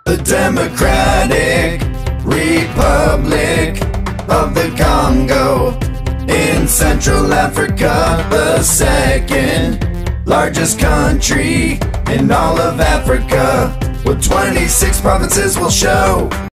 The Democratic Republic of the Congo in Central Africa, the second largest country in all of Africa, with 26 provinces will show.